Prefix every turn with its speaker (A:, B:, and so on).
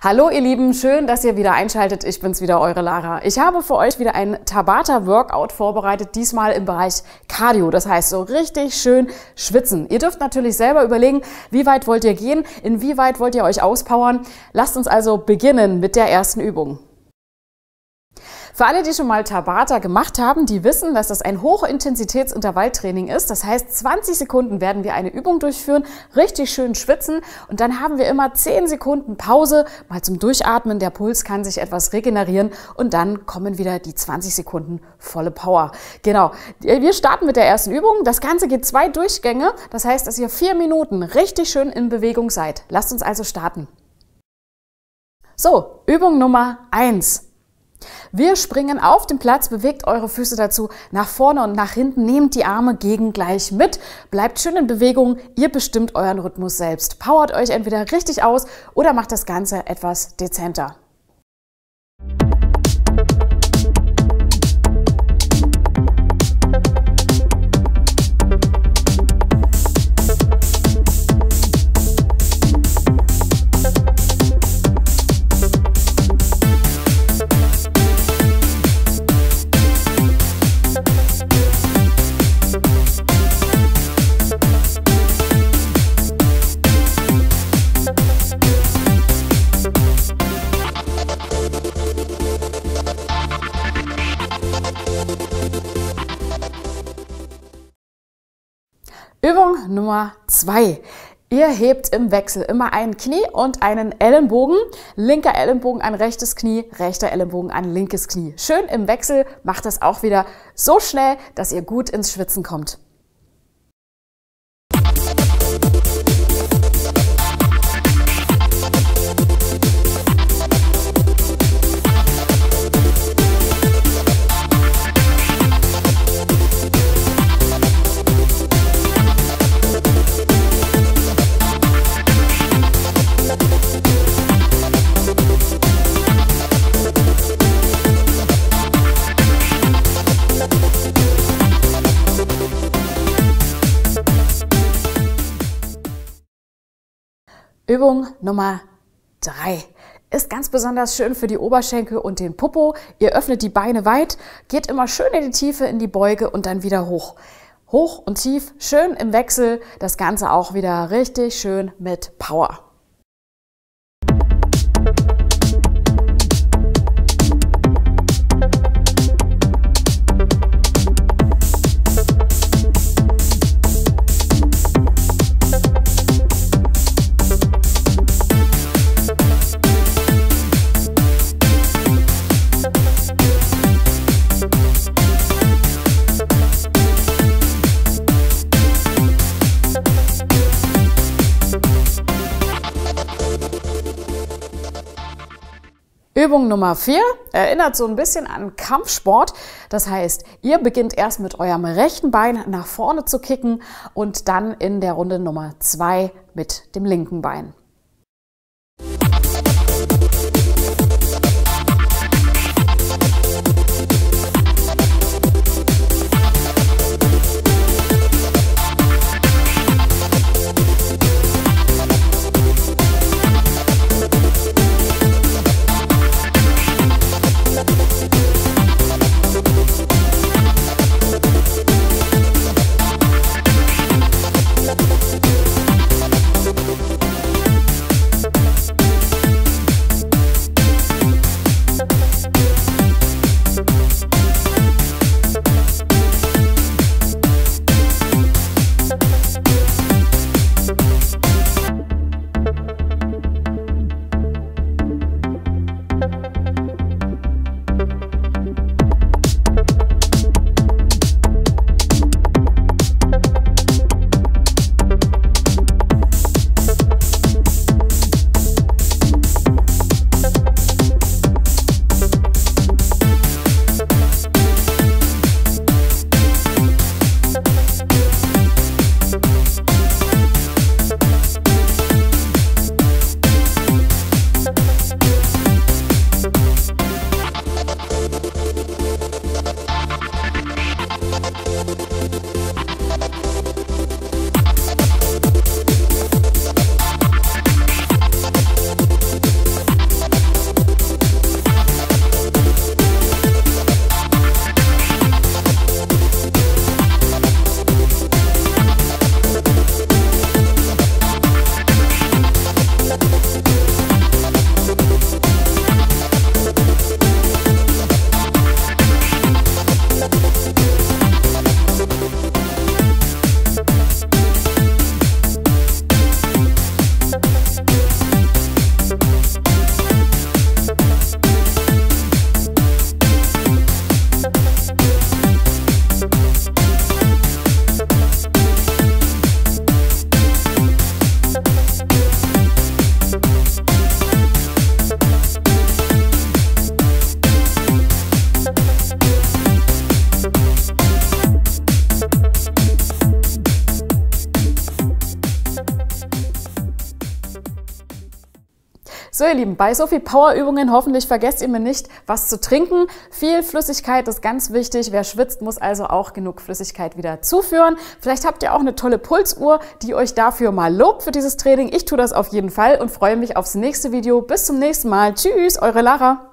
A: Hallo ihr Lieben, schön, dass ihr wieder einschaltet. Ich bin's wieder, eure Lara. Ich habe für euch wieder ein Tabata-Workout vorbereitet, diesmal im Bereich Cardio. Das heißt, so richtig schön schwitzen. Ihr dürft natürlich selber überlegen, wie weit wollt ihr gehen, inwieweit wollt ihr euch auspowern. Lasst uns also beginnen mit der ersten Übung. Für alle, die schon mal Tabata gemacht haben, die wissen, dass das ein Hochintensitätsintervalltraining ist. Das heißt, 20 Sekunden werden wir eine Übung durchführen, richtig schön schwitzen und dann haben wir immer 10 Sekunden Pause, mal zum Durchatmen. Der Puls kann sich etwas regenerieren und dann kommen wieder die 20 Sekunden volle Power. Genau, wir starten mit der ersten Übung. Das Ganze geht 2 Durchgänge. Das heißt, dass ihr 4 Minuten richtig schön in Bewegung seid. Lasst uns also starten. So, Übung Nummer 1. Wir springen auf den Platz, bewegt eure Füße dazu nach vorne und nach hinten, nehmt die Arme gegengleich mit, bleibt schön in Bewegung, ihr bestimmt euren Rhythmus selbst. Powert euch entweder richtig aus oder macht das Ganze etwas dezenter. Übung Nummer 2. Ihr hebt im Wechsel immer ein Knie und einen Ellenbogen. Linker Ellenbogen an rechtes Knie, rechter Ellenbogen an linkes Knie. Schön im Wechsel, macht das auch wieder so schnell, dass ihr gut ins Schwitzen kommt. Übung Nummer 3 ist ganz besonders schön für die Oberschenkel und den Popo. Ihr öffnet die Beine weit, geht immer schön in die Tiefe, in die Beuge und dann wieder hoch. Hoch und tief, schön im Wechsel, das Ganze auch wieder richtig schön mit Power. Übung Nummer 4 erinnert so ein bisschen an Kampfsport. Das heißt, ihr beginnt erst mit eurem rechten Bein nach vorne zu kicken und dann in der Runde Nummer 2 mit dem linken Bein. So ihr Lieben, bei so viel Powerübungen hoffentlich vergesst ihr mir nicht, was zu trinken. Viel Flüssigkeit ist ganz wichtig. Wer schwitzt, muss also auch genug Flüssigkeit wieder zuführen. Vielleicht habt ihr auch eine tolle Pulsuhr, die euch dafür mal lobt für dieses Training. Ich tue das auf jeden Fall und freue mich aufs nächste Video. Bis zum nächsten Mal. Tschüss, eure Lara.